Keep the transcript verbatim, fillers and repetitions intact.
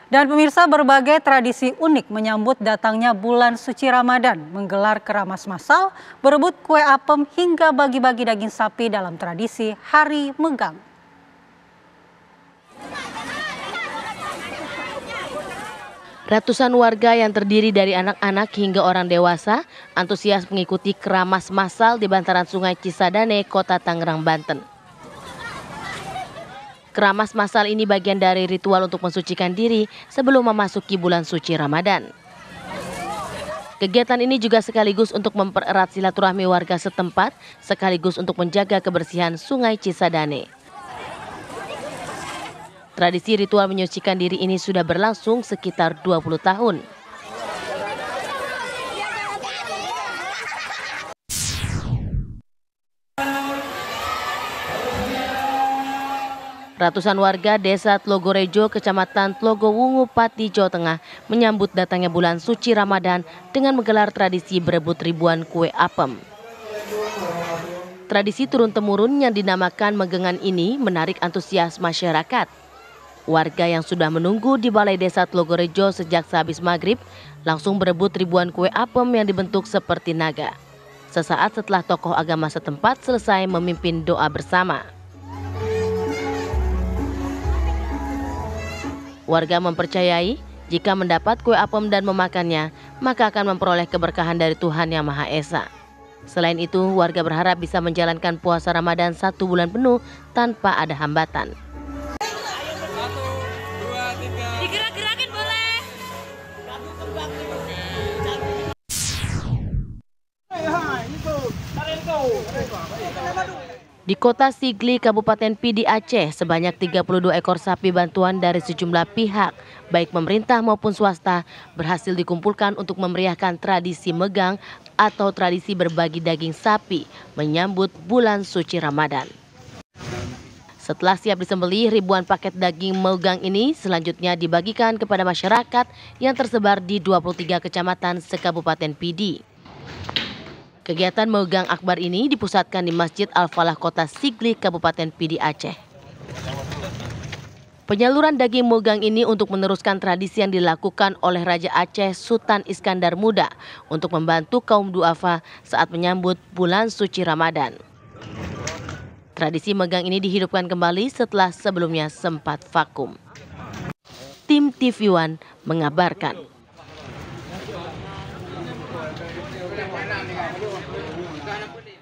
Dan pemirsa, berbagai tradisi unik menyambut datangnya bulan suci Ramadan, menggelar keramas massal, berebut kue apem hingga bagi-bagi daging sapi dalam tradisi Hari Megang. Ratusan warga yang terdiri dari anak-anak hingga orang dewasa antusias mengikuti keramas massal di bantaran Sungai Cisadane, Kota Tangerang, Banten. Keramas massal ini bagian dari ritual untuk mensucikan diri sebelum memasuki bulan suci Ramadan. Kegiatan ini juga sekaligus untuk mempererat silaturahmi warga setempat, sekaligus untuk menjaga kebersihan Sungai Cisadane. Tradisi ritual menyucikan diri ini sudah berlangsung sekitar dua puluh tahun. Ratusan warga desa Tlogorejo, kecamatan Tlogowungu, Pati, Jawa Tengah menyambut datangnya bulan suci Ramadan dengan menggelar tradisi berebut ribuan kue apem. Tradisi turun-temurun yang dinamakan megengan ini menarik antusias masyarakat. Warga yang sudah menunggu di Balai Desa Tlogorejo sejak sehabis maghrib langsung berebut ribuan kue apem yang dibentuk seperti naga. Sesaat setelah tokoh agama setempat selesai memimpin doa bersama. Warga mempercayai jika mendapat kue apem dan memakannya, maka akan memperoleh keberkahan dari Tuhan Yang Maha Esa. Selain itu, warga berharap bisa menjalankan puasa Ramadan satu bulan penuh tanpa ada hambatan. Digerak-gerakin boleh. Di kota Sigli, Kabupaten Pidi, Aceh, sebanyak tiga puluh dua ekor sapi bantuan dari sejumlah pihak, baik pemerintah maupun swasta, berhasil dikumpulkan untuk memeriahkan tradisi megang atau tradisi berbagi daging sapi menyambut bulan suci Ramadan. Setelah siap disembelih, ribuan paket daging megang ini selanjutnya dibagikan kepada masyarakat yang tersebar di dua puluh tiga kecamatan se-Kabupaten Pidi. Kegiatan megang akbar ini dipusatkan di Masjid Al-Falah Kota Sigli, Kabupaten Pidi, Aceh. Penyaluran daging megang ini untuk meneruskan tradisi yang dilakukan oleh Raja Aceh Sultan Iskandar Muda untuk membantu kaum duafa saat menyambut bulan suci Ramadan. Tradisi megang ini dihidupkan kembali setelah sebelumnya sempat vakum. Tim T V One mengabarkan.